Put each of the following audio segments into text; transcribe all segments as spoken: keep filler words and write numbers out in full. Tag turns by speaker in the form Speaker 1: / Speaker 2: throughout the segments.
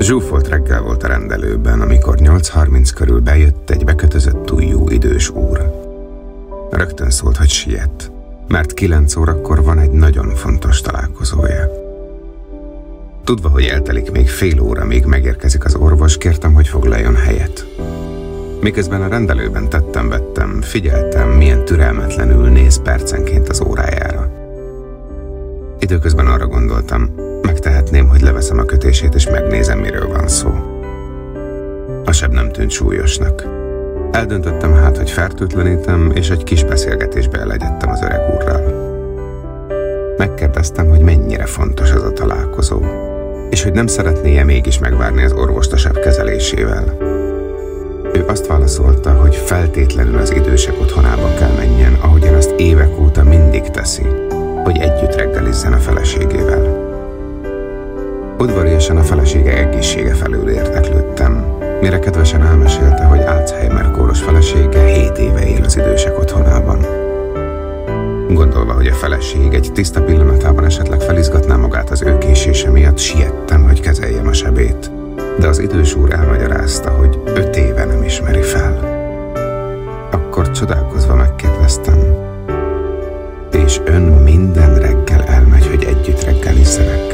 Speaker 1: Zsúfolt reggel volt a rendelőben, amikor nyolc harminc körül bejött egy bekötözött ujjú idős úr. Rögtön szólt, hogy siet, mert kilenc órakor van egy nagyon fontos találkozója. Tudva, hogy eltelik még fél óra, míg megérkezik az orvos, kértem, hogy foglaljon helyet. Miközben a rendelőben tettem-vettem, figyeltem, milyen türelmetlenül néz percenként az órájára. Időközben arra gondoltam, megtehetném, hogy leveszem a kötését és megnézem, miről van szó. A seb nem tűnt súlyosnak. Eldöntöttem hát, hogy fertőtlenítem, és egy kis beszélgetésbe elegyedtem az öreg úrral. Megkérdeztem, hogy mennyire fontos ez a találkozó, és hogy nem szeretné-e mégis megvárni az orvost a seb kezelésével. Ő azt válaszolta, hogy feltétlenül az idősek otthonába kell menjen, ahogyan azt évek óta mindig teszi, hogy együtt reggelizzen a feleségével. Udvariasan a felesége egészsége felől érdeklődtem, mire kedvesen elmesélte, hogy Alzheimer kóros felesége hét éve él az idősek otthonában. Gondolva, hogy a feleség egy tiszta pillanatában esetleg felizgatná magát az ő késése miatt, siettem, hogy kezeljem a sebét, de az idős úr elmagyarázta, hogy öt éve nem ismeri fel. Akkor csodálkozva megkérdeztem, és ön minden reggel elmegy, hogy együtt reggelizzenek?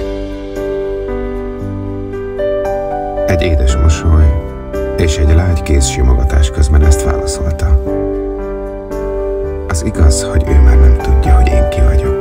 Speaker 1: Egy édes mosoly és egy lágy kézsimogatás közben ezt válaszolta. Az igaz, hogy ő már nem tudja, hogy én ki vagyok.